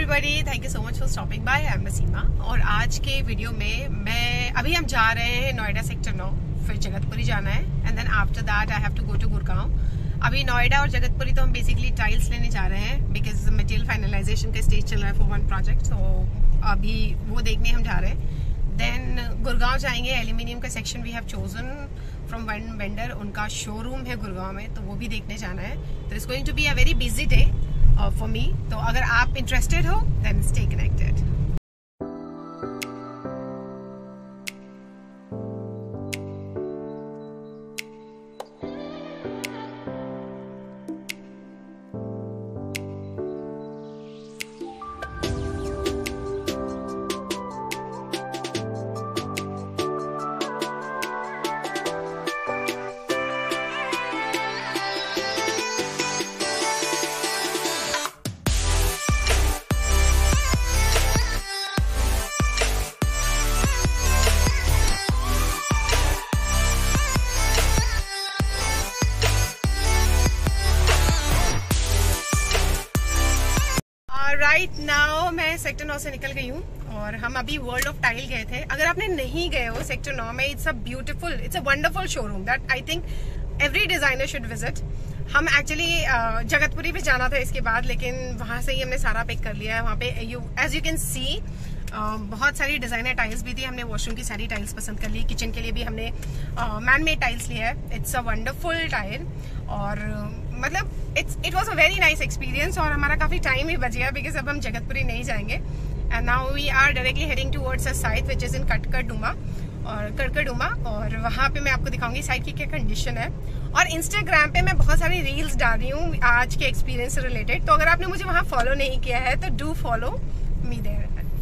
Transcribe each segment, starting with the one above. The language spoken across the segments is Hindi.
Everybody, thank you so much for stopping by. I am Naseema और आज के वीडियो में अभी हम जा रहे हैं नोएडा सेक्टर 9, फिर जगतपुरी जाना है and then after that I have to go to Gurgaon. अभी नोएडा और जगतपुरी तो हम बेसिकली टाइल्स लेने जा रहे हैं बिकॉज मटेरियल फाइनलाइजेशन का स्टेज चल रहा है फॉर वन प्रोजेक्ट, तो अभी वो देखने हम जा रहे हैं। देन गुड़गांव जाएंगे, एल्यूमिनियम का section we have chosen from one vendor, उनका शोरूम है गुड़गांव में, तो वो भी देखने जाना है। तो it's going to be a very busy day for me. तो अगर आप इंटरेस्टेड हो then stay connected. Right now मैं सेक्टर 9 से निकल गई हूँ और हम अभी वर्ल्ड ऑफ टाइल गए थे। अगर आपने नहीं गए हो सेक्टर 9 में, it's a wonderful showroom that I think every designer should visit. हम एक्चुअली जगतपुरी भी जाना था इसके बाद, लेकिन वहां से ही हमने सारा पिक कर लिया है। वहाँ पे एज यू कैन सी बहुत सारी डिजाइनर टाइल्स भी थी। हमने वॉशरूम की सारी टाइल्स पसंद कर ली, किचन के लिए भी हमने मैन मेड टाइल्स लिया है। इट्स अ वंडरफुल टाइल और मतलब it was a very nice experience. और हमारा काफी टाइम भी बच गया बिकॉज अब हम जगतपुरी नहीं जाएंगे and now we are directly heading towards a site which is in Karkardooma और वहां पे मैं आपको दिखाऊंगी साइट की क्या कंडीशन है। और इंस्टाग्राम पे मैं बहुत सारी रील्स डाल रही हूँ आज के एक्सपीरियंस से रिलेटेड, तो अगर आपने मुझे वहां फॉलो नहीं किया है तो do follow me there.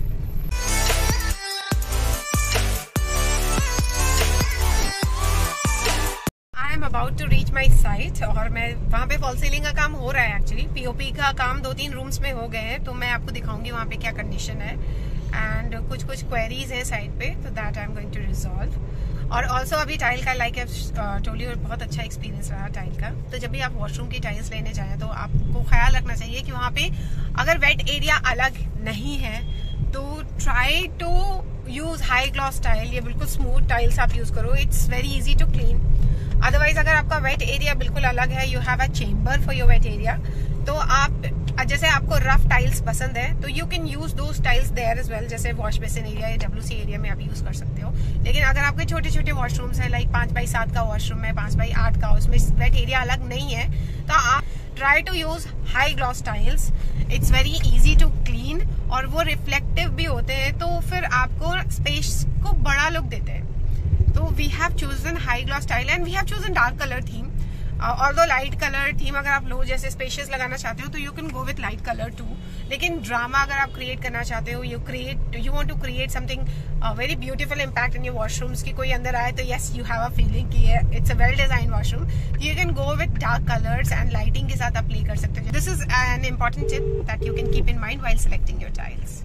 About to reach my site और मैं वहाँ पे फॉल सीलिंग का काम हो रहा है। एक्चुअली पीओपी का काम 2-3 रूम्स में हो गए हैं, तो मैं आपको दिखाऊंगी वहाँ पे क्या कंडीशन है एंड कुछ क्वेरीज है साइट पे, तो that I am going to resolve. और ऑल्सो अभी टाइल का लाइक आई टोल्ड यू बहुत अच्छा एक्सपीरियंस रहा टाइल का। तो जब भी आप वॉशरूम की टाइल्स लेने जाए तो आपको ख्याल रखना चाहिए कि वहाँ पे अगर वेट एरिया अलग नहीं है तो try to use high gloss tile. ये बिल्कुल स्मूथ टाइल्स आप यूज करो, it's very easy to clean. Otherwise अगर आपका वेट एरिया बिल्कुल अलग है, you have a chamber for your wet area, तो आप जैसे आपको रफ टाइल्स पसंद है तो you can use those tiles there as well. जैसे वॉश बेसिन एरिया या डब्ल्यूसी एरिया में आप यूज कर सकते हो। लेकिन अगर आपके छोटे छोटे वॉशरूम्स है, लाइक 5x7 का वॉशरूम है, 5x8 का, उसमें वेट एरिया अलग नहीं है, तो आप try to use high gloss tiles. It's very easy to clean और वो रिफ्लेक्टिव भी होते हैं, तो फिर आपको स्पेस को बड़ा लुक देते हैं। तो we have chosen high gloss tile and we have chosen dark colour theme. Although light colour theme अगर आप लो जैसे स्पेशियस लगाना चाहते हो तो you can go with light colour too. लेकिन ड्रामा अगर आप क्रिएट करना चाहते हो, you want to create something very beautiful impact in your washrooms की कोई अंदर आए तो yes you have a feeling कि it's a well design washroom, you can go with dark colours and lighting के साथ आप प्ले कर सकते हो। This is an important tip that you can keep in mind while selecting your tiles.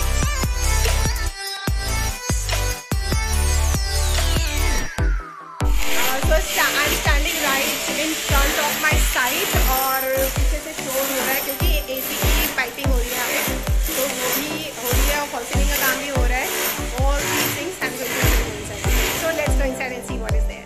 I'm standing right in front of my site और पीछे से शोर हो रहा है क्योंकि एसी की पाइपिंग हो रही है यहाँ पे, तो वो भी हो रही है और फॉल सीलिंग का काम भी हो रहा है। और these things I'm going to do inside. So let's go inside and see what is there.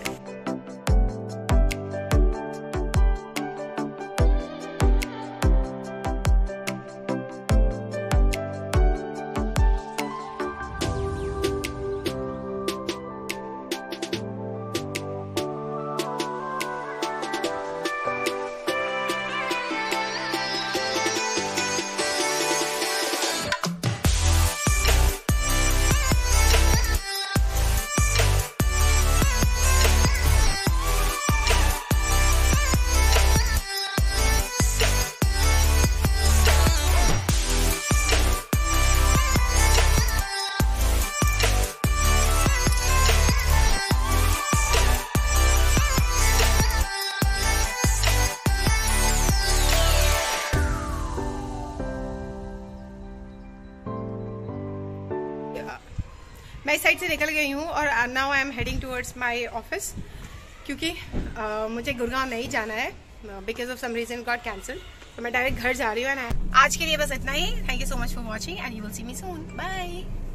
मैं इस साइड से निकल गई हूँ और now I am heading towards my office क्योंकि मुझे गुड़गांव नहीं जाना है because of some reason got cancelled, तो मैं डायरेक्ट घर जा रही हूँ। आज के लिए बस इतना ही। Thank you so much for watching and you will see me soon. Bye.